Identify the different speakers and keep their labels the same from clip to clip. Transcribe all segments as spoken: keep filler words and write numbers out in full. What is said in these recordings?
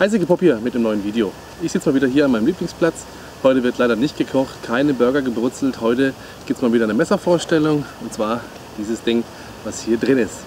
Speaker 1: Eisige Pop hier mit dem neuen Video. Ich sitze mal wieder hier an meinem Lieblingsplatz. Heute wird leider nicht gekocht, keine Burger gebrutzelt. Heute gibt es mal wieder eine Messervorstellung und zwar dieses Ding, was hier drin ist.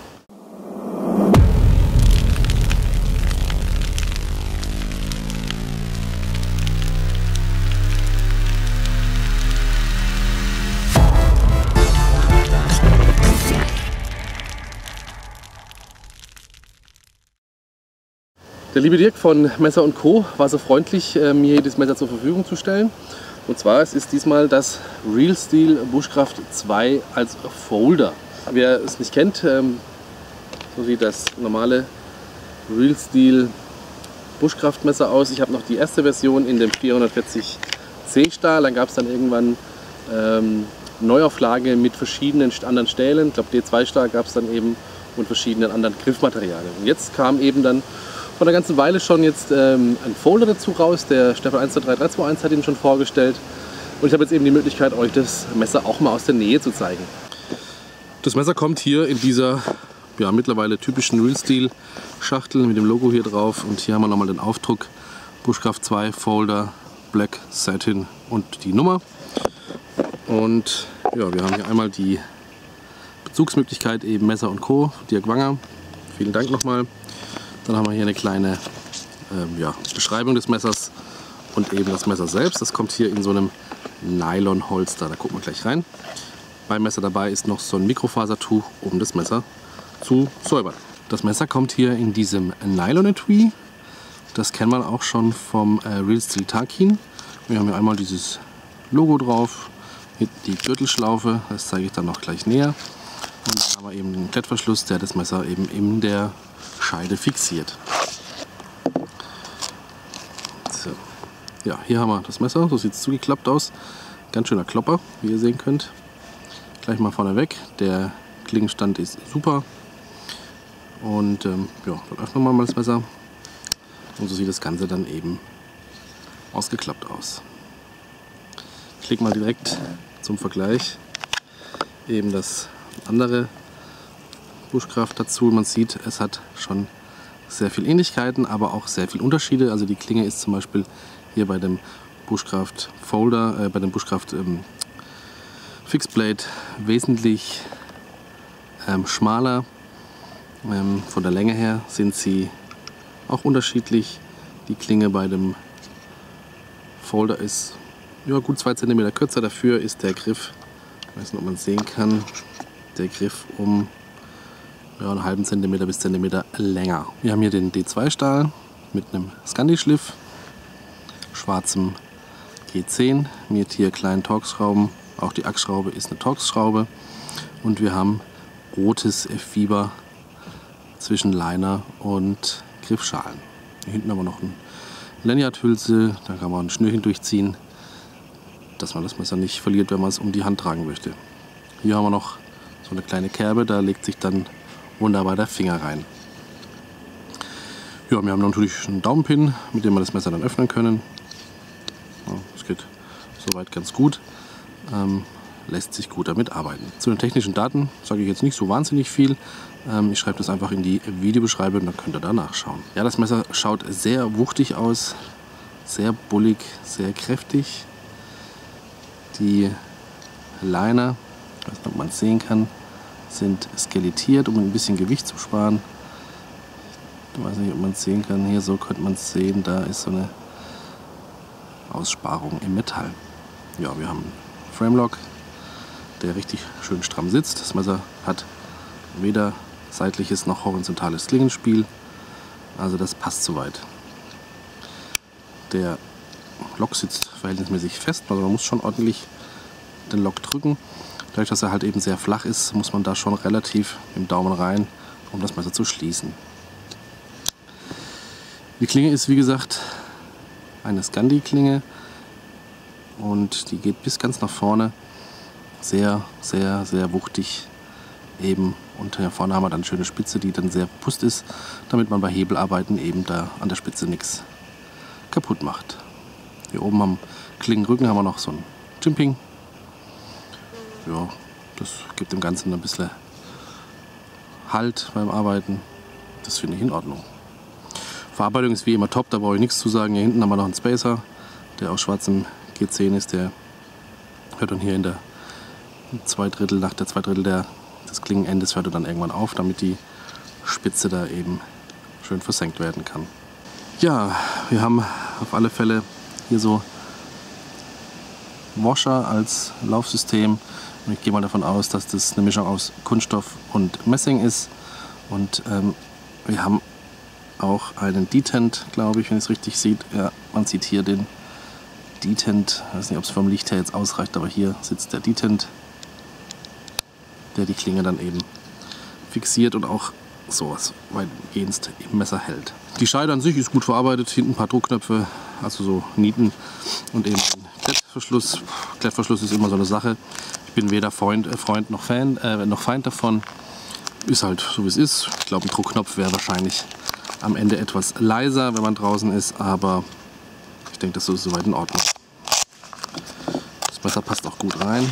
Speaker 1: Der liebe Dirk von Messer und Co. war so freundlich, mir das Messer zur Verfügung zu stellen. Und zwar es ist diesmal das Real Steel Bushcraft zwei als Folder. Wer es nicht kennt, so sieht das normale Real Steel Bushcraft Messer aus. Ich habe noch die erste Version in dem vierhundertvierzig C Stahl. Dann gab es dann irgendwann ähm, Neuauflage mit verschiedenen anderen Stählen. Ich glaube D zwei Stahl gab es dann eben und verschiedenen anderen Griffmaterialien. Und jetzt kam eben dann vor einer ganzen Weile schon jetzt ähm, ein Folder dazu raus. Der Stefan eins zwei drei drei zwei eins hat ihn schon vorgestellt. Und ich habe jetzt eben die Möglichkeit, euch das Messer auch mal aus der Nähe zu zeigen. Das Messer kommt hier in dieser ja, mittlerweile typischen Real Steel Schachtel mit dem Logo hier drauf. Und hier haben wir nochmal den Aufdruck Bushcraft zwei Folder Black Satin und die Nummer. Und ja, wir haben hier einmal die Bezugsmöglichkeit eben Messer und Co. Dirk Wanger. Vielen Dank nochmal. Dann haben wir hier eine kleine ähm, ja, Beschreibung des Messers und eben das Messer selbst. Das kommt hier in so einem Nylon-Holster. Da gucken wir gleich rein. Beim Messer dabei ist noch so ein Mikrofasertuch, um das Messer zu säubern. Das Messer kommt hier in diesem Nylon-Etui. Das kennen wir auch schon vom äh, Real Steel Tarkin. Wir haben hier einmal dieses Logo drauf, mit die Gürtelschlaufe. Das zeige ich dann noch gleich näher. Und dann haben wir eben einen Klettverschluss, der das Messer eben in der Scheide fixiert. So. Ja, hier haben wir das Messer, so sieht es zugeklappt aus. Ganz schöner Klopper, wie ihr sehen könnt. Gleich mal vorne weg, der Klingenstand ist super. Und ähm, ja, dann öffnen wir mal das Messer. Und so sieht das Ganze dann eben ausgeklappt aus. Ich lege mal direkt zum Vergleich eben das andere Bushcraft dazu. Man sieht, es hat schon sehr viel Ähnlichkeiten, aber auch sehr viel Unterschiede. Also die Klinge ist zum Beispiel hier bei dem Bushcraft Folder, äh, bei dem Bushcraft ähm, Fixblade wesentlich ähm, schmaler. Ähm, von der Länge her sind sie auch unterschiedlich. Die Klinge bei dem Folder ist ja, gut zwei Zentimeter kürzer. Dafür ist der Griff, ich weiß nicht, ob man es sehen kann, der Griff um ja, einen halben Zentimeter bis Zentimeter länger. Wir haben hier den D zwei Stahl mit einem Scandi-Schliff, schwarzem G zehn mit hier kleinen Torx-Schrauben. Auch die Achsschraube ist eine Torx-Schraube. Und wir haben rotes Fieber zwischen Liner und Griffschalen. Hier hinten haben wir noch eine Lanyard-Hülse, da kann man ein Schnürchen durchziehen, dass man das Messer nicht verliert, wenn man es um die Hand tragen möchte. Hier haben wir noch so eine kleine Kerbe, da legt sich dann wunderbar der Finger rein. Ja, wir haben natürlich einen Daumenpin, mit dem wir das Messer dann öffnen können. Ja, das geht soweit ganz gut. Ähm, lässt sich gut damit arbeiten. Zu den technischen Daten sage ich jetzt nicht so wahnsinnig viel. Ähm, ich schreibe das einfach in die Videobeschreibung, dann könnt ihr da nachschauen. Ja, das Messer schaut sehr wuchtig aus, sehr bullig, sehr kräftig. Die Liner, ich weiß nicht, ob man es sehen kann, sind skelettiert, um ein bisschen Gewicht zu sparen. Ich weiß nicht, ob man es sehen kann. Hier so könnte man es sehen. Da ist so eine Aussparung im Metall. Ja, wir haben einen Framelock, der richtig schön stramm sitzt. Das Messer hat weder seitliches noch horizontales Klingenspiel. Also das passt soweit. Der Lock sitzt verhältnismäßig fest. Also man muss schon ordentlich den Lock drücken. Dadurch, dass er halt eben sehr flach ist, muss man da schon relativ mit dem Daumen rein, um das Messer zu schließen. Die Klinge ist wie gesagt eine Scandi-Klinge und die geht bis ganz nach vorne. Sehr, sehr, sehr wuchtig eben. Und hier vorne haben wir dann eine schöne Spitze, die dann sehr robust ist, damit man bei Hebelarbeiten eben da an der Spitze nichts kaputt macht. Hier oben am Klingenrücken haben wir noch so ein Jimping. Ja, das gibt dem Ganzen ein bisschen Halt beim Arbeiten. Das finde ich in Ordnung. Verarbeitung ist wie immer top, da brauche ich nichts zu sagen. Hier hinten haben wir noch einen Spacer, der aus schwarzem G zehn ist. Der hört dann hier in der zwei Drittel, nach der zwei Drittel der, des Klingenendes hört er dann irgendwann auf, damit die Spitze da eben schön versenkt werden kann. Ja, wir haben auf alle Fälle hier so Washer als Laufsystem. Und ich gehe mal davon aus, dass das eine Mischung aus Kunststoff und Messing ist. Und ähm, wir haben auch einen Detent, glaube ich, wenn es richtig sieht. Ja, man sieht hier den Detent. Ich weiß nicht, ob es vom Licht her jetzt ausreicht, aber hier sitzt der Detent, der die Klinge dann eben fixiert und auch sowas weitgehend im Messer hält. Die Scheide an sich ist gut verarbeitet, hinten ein paar Druckknöpfe, also so Nieten und eben ein Klettverschluss. Klettverschluss ist immer so eine Sache. Ich bin weder Freund, äh, Freund noch Fan, äh, noch Feind davon. Ist halt so wie es ist. Ich glaube, ein Druckknopf wäre wahrscheinlich am Ende etwas leiser, wenn man draußen ist, aber ich denke, das ist soweit in Ordnung. Das Messer passt auch gut rein.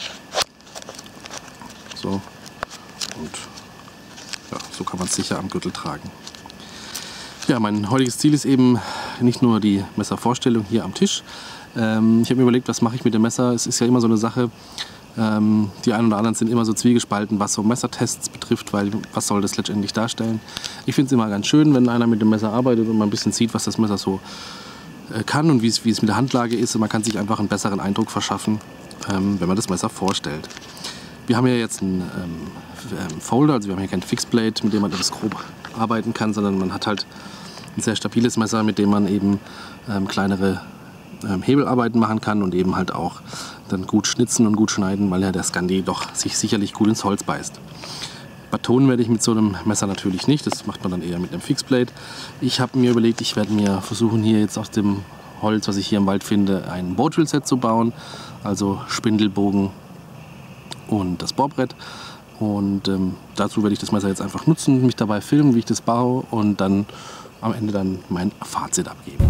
Speaker 1: So. Und ja, so kann man es sicher am Gürtel tragen. Ja, mein heutiges Ziel ist eben nicht nur die Messervorstellung hier am Tisch. Ähm, ich habe mir überlegt, was mache ich mit dem Messer. Es ist ja immer so eine Sache, ähm, die einen oder anderen sind immer so zwiegespalten, was so Messertests betrifft, weil was soll das letztendlich darstellen. Ich finde es immer ganz schön, wenn einer mit dem Messer arbeitet und man ein bisschen sieht, was das Messer so äh, kann und wie es mit der Handlage ist. Und man kann sich einfach einen besseren Eindruck verschaffen, ähm, wenn man das Messer vorstellt. Wir haben hier jetzt einen ähm, Folder, also wir haben hier kein Fixblade, mit dem man das grob arbeiten kann, sondern man hat halt ein sehr stabiles Messer, mit dem man eben ähm, kleinere ähm, Hebelarbeiten machen kann und eben halt auch dann gut schnitzen und gut schneiden, weil ja der Scandi doch sich sicherlich gut ins Holz beißt. Batonen werde ich mit so einem Messer natürlich nicht, das macht man dann eher mit einem Fixblade. Ich habe mir überlegt, ich werde mir versuchen, hier jetzt aus dem Holz, was ich hier im Wald finde, ein Bow-Drill-Set zu bauen, also Spindelbogen und das Bohrbrett. Und ähm, dazu werde ich das Messer jetzt einfach nutzen, mich dabei filmen, wie ich das baue und dann am Ende dann mein Fazit abgeben.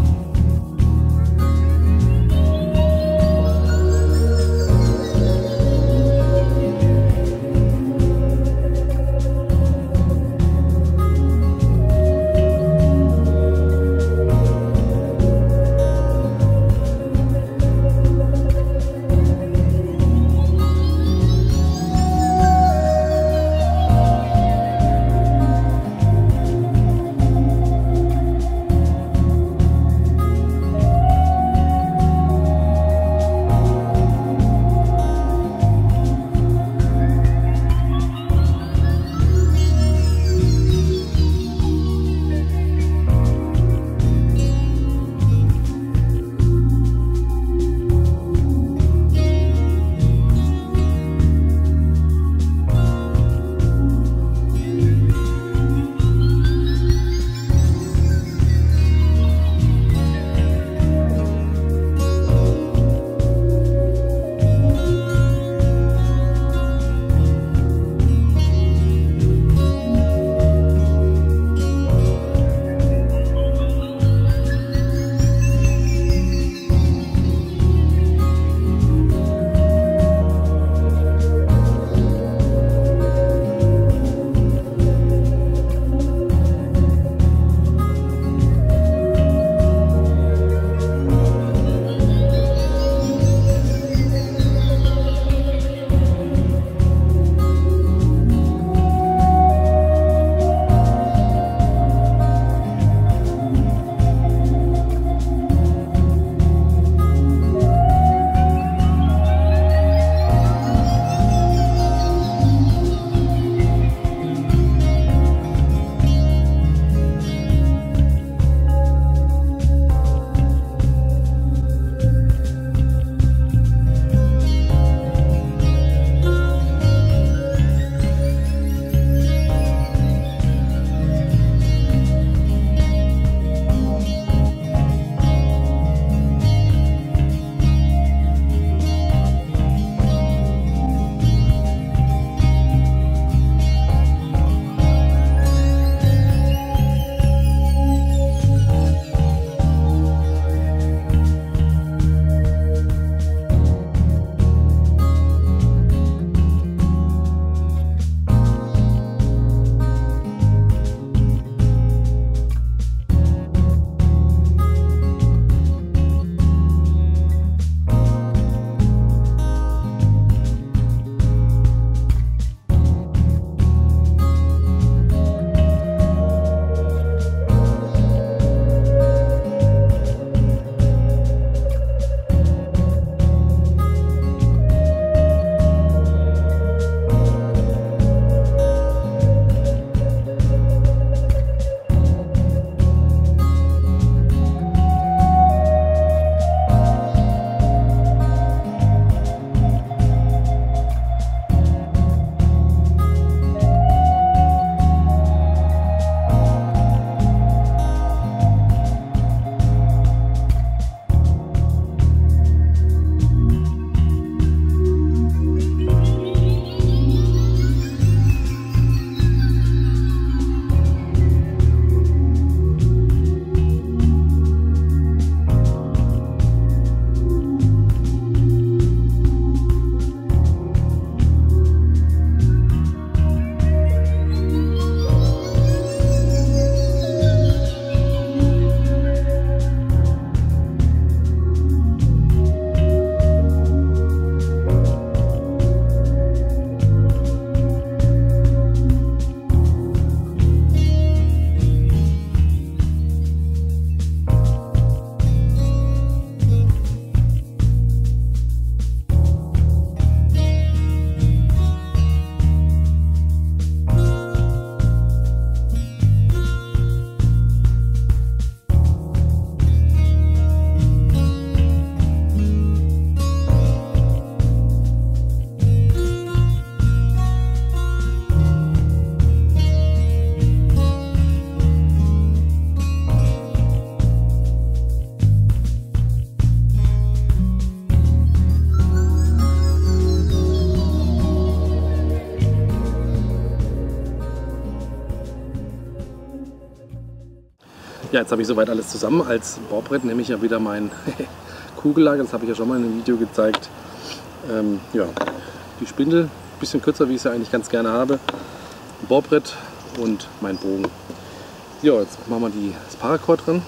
Speaker 1: Ja, jetzt habe ich soweit alles zusammen. Als Bohrbrett nehme ich ja wieder mein Kugellager, das habe ich ja schon mal in einem Video gezeigt. Ähm, ja, die Spindel, ein bisschen kürzer, wie ich es ja eigentlich ganz gerne habe. Ein Bohrbrett und mein Bogen. Ja, jetzt machen wir die, das Paracord dran.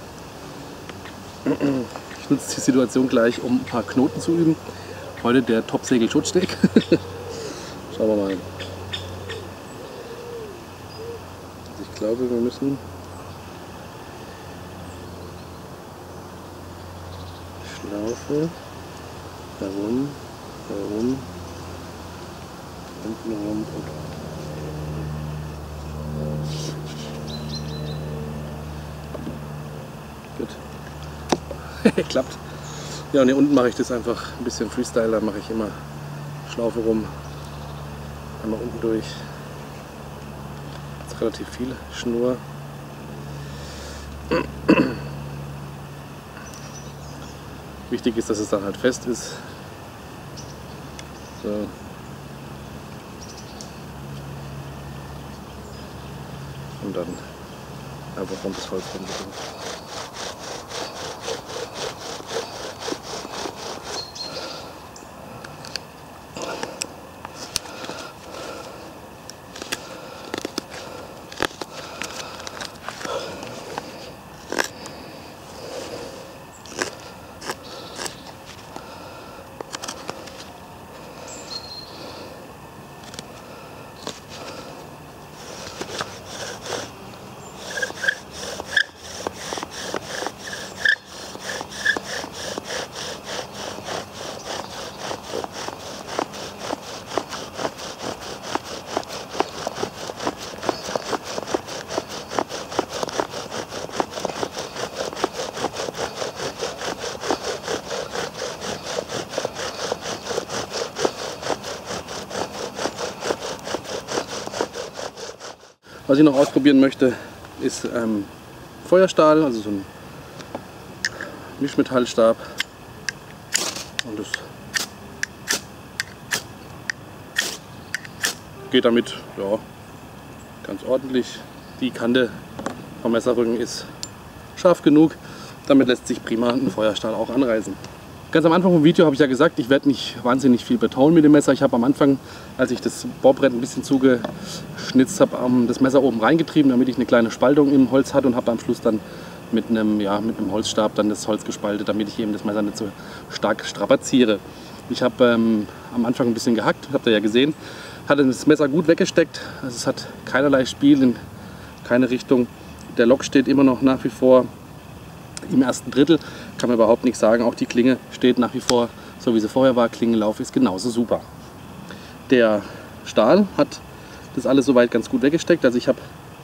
Speaker 1: Ich nutze die Situation gleich, um ein paar Knoten zu üben. Heute der Topsegel-Schutzsteg. Schauen wir mal. Also ich glaube, wir müssen Schlaufe herum, herum, hinten rum und gut. Klappt. Ja, und hier unten mache ich das einfach ein bisschen Freestyle, da mache ich immer Schlaufe rum, einmal unten durch. Jetzt relativ viel Schnur. Wichtig ist, dass es dann halt fest ist. So. Und dann einfach um das Holz rumdrehen. Was ich noch ausprobieren möchte, ist ähm, Feuerstahl, also so ein Mischmetallstab. Und das geht damit ja, ganz ordentlich. Die Kante vom Messerrücken ist scharf genug. Damit lässt sich prima ein Feuerstahl auch anreißen. Ganz am Anfang vom Video habe ich ja gesagt, ich werde nicht wahnsinnig viel betonen mit dem Messer. Ich habe am Anfang, als ich das Bohrbrett ein bisschen zugeschnitzt habe, das Messer oben reingetrieben, damit ich eine kleine Spaltung im Holz hatte, und habe am Schluss dann mit einem, ja, mit einem Holzstab dann das Holz gespaltet, damit ich eben das Messer nicht so stark strapaziere. Ich habe ähm, am Anfang ein bisschen gehackt, habt ihr ja gesehen, hatte das Messer gut weggesteckt. Also es hat keinerlei Spiel in keine Richtung. Der Lock steht immer noch nach wie vor im ersten Drittel, kann man überhaupt nichts sagen. Auch die Klinge steht nach wie vor so, wie sie vorher war. Klingenlauf ist genauso super. Der Stahl hat das alles soweit ganz gut weggesteckt. Also ich habe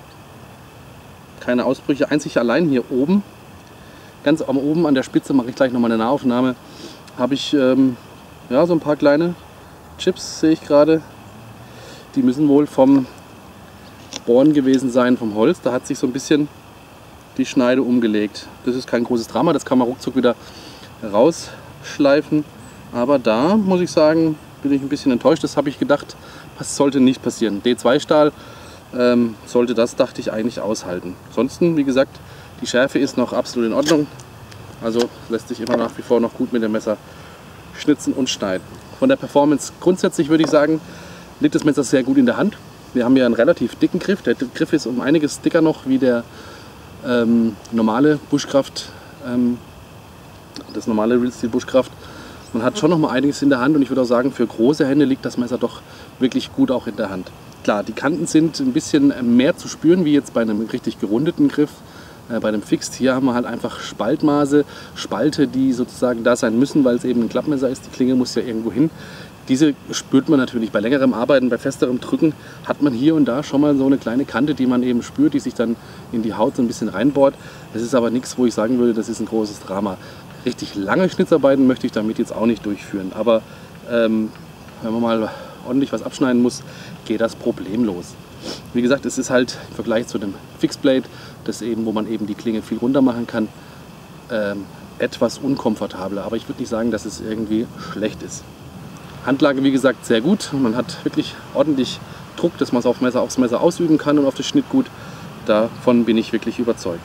Speaker 1: keine Ausbrüche. Einzig allein hier oben, ganz am oben an der Spitze, mache ich gleich nochmal eine Nahaufnahme, habe ich ähm, ja, so ein paar kleine Chips, sehe ich gerade. Die müssen wohl vom Bohren gewesen sein, vom Holz. Da hat sich so ein bisschen die Schneide umgelegt. Das ist kein großes Drama, das kann man ruckzuck wieder rausschleifen. Aber da muss ich sagen, bin ich ein bisschen enttäuscht. Das habe ich gedacht, das sollte nicht passieren. D zwei Stahl ähm, sollte das, dachte ich, eigentlich aushalten. Ansonsten, wie gesagt, die Schärfe ist noch absolut in Ordnung. Also lässt sich immer nach wie vor noch gut mit dem Messer schnitzen und schneiden. Von der Performance grundsätzlich würde ich sagen, liegt das Messer sehr gut in der Hand. Wir haben ja einen relativ dicken Griff. Der Griff ist um einiges dicker noch wie der Ähm, normale Bushcraft, ähm, das normale Real Steel Bushcraft. Man hat schon noch mal einiges in der Hand, und ich würde auch sagen, für große Hände liegt das Messer doch wirklich gut auch in der Hand. Klar, die Kanten sind ein bisschen mehr zu spüren, wie jetzt bei einem richtig gerundeten Griff, äh, bei einem Fixed. Hier haben wir halt einfach Spaltmaße, Spalte, die sozusagen da sein müssen, weil es eben ein Klappmesser ist. Die Klinge muss ja irgendwo hin. Diese spürt man natürlich bei längerem Arbeiten, bei festerem Drücken hat man hier und da schon mal so eine kleine Kante, die man eben spürt, die sich dann in die Haut so ein bisschen reinbohrt. Das ist aber nichts, wo ich sagen würde, das ist ein großes Drama. Richtig lange Schnitzarbeiten möchte ich damit jetzt auch nicht durchführen. Aber ähm, wenn man mal ordentlich was abschneiden muss, geht das problemlos. Wie gesagt, es ist halt im Vergleich zu dem Fixblade, das eben, wo man eben die Klinge viel runter machen kann, ähm, etwas unkomfortabler. Aber ich würde nicht sagen, dass es irgendwie schlecht ist. Handlage, wie gesagt, sehr gut. Man hat wirklich ordentlich Druck, dass man es auf Messer, aufs Messer ausüben kann und auf das Schnittgut. Davon bin ich wirklich überzeugt.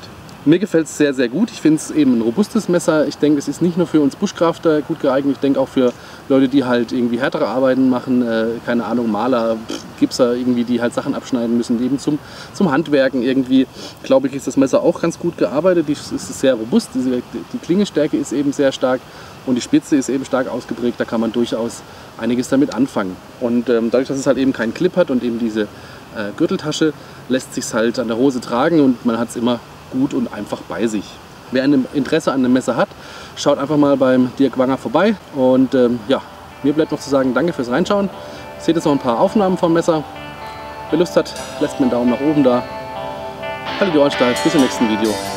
Speaker 1: Mir gefällt es sehr, sehr gut. Ich finde es eben ein robustes Messer. Ich denke, es ist nicht nur für uns Bushcrafter gut geeignet. Ich denke auch für Leute, die halt irgendwie härtere Arbeiten machen, äh, keine Ahnung, Maler, Gipser, irgendwie, die halt Sachen abschneiden müssen, eben zum, zum Handwerken irgendwie. Glaube ich, ist das Messer auch ganz gut gearbeitet. Es ist sehr robust. Die, die Klingenstärke ist eben sehr stark und die Spitze ist eben stark ausgeprägt. Da kann man durchaus einiges damit anfangen. Und ähm, dadurch, dass es halt eben keinen Clip hat und eben diese äh, Gürteltasche, lässt sich es halt an der Hose tragen und man hat es immer gut und einfach bei sich. Wer ein Interesse an dem Messer hat, schaut einfach mal beim Dirk Wanger vorbei. Und ähm, ja, mir bleibt noch zu sagen, danke fürs Reinschauen. Seht jetzt noch ein paar Aufnahmen vom Messer. Wer Lust hat, lässt mir einen Daumen nach oben da. Haltet die Ohren steif, bis zum nächsten Video.